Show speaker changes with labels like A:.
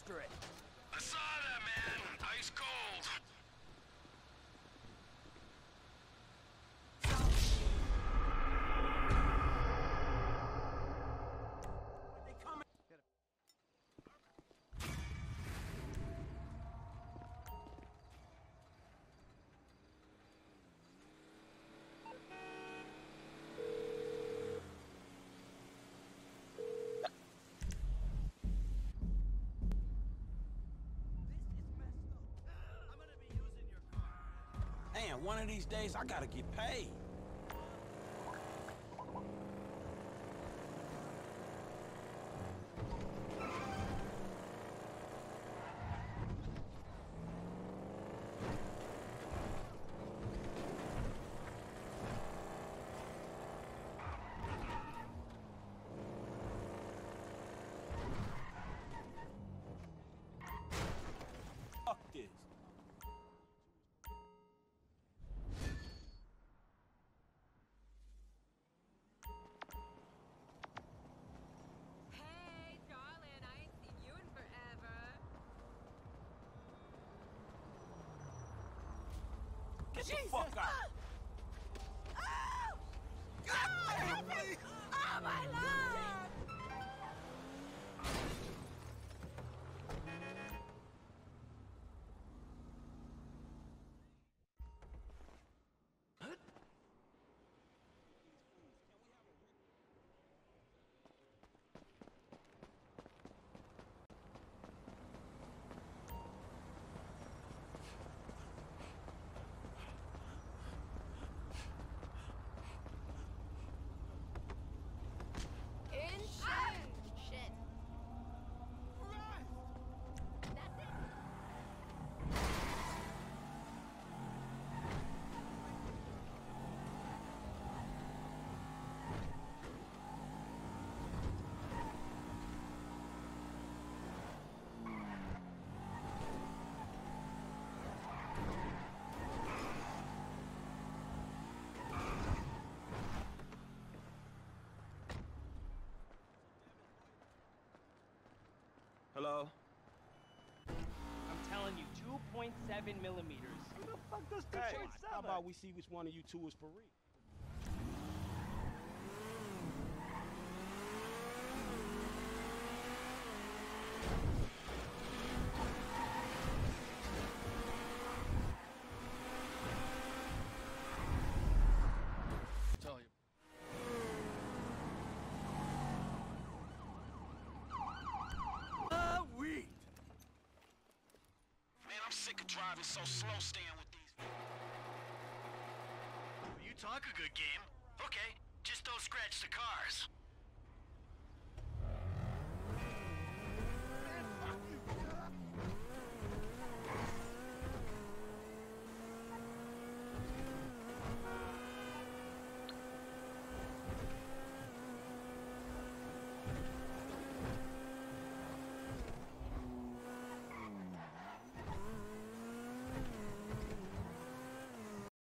A: after it.
B: I saw that, man. Ice cold.
A: They coming.
C: Man, one of these days I gotta get paid. Fuck this.
D: Hey, darling, I ain't seen you in forever.
C: Get the fuck out.
D: Oh! Oh, my love! Shit. That's it.
C: Hello?
E: I'm telling you, 2.7 millimeters.
A: Who the fuck does
C: Hey,
A: 2.7?
C: how about we see which one of you two is for real?
A: Tell you. Weed.
B: Man, I'm sick of driving so slow staying with these. You talk a good game. Okay, just don't scratch the cars.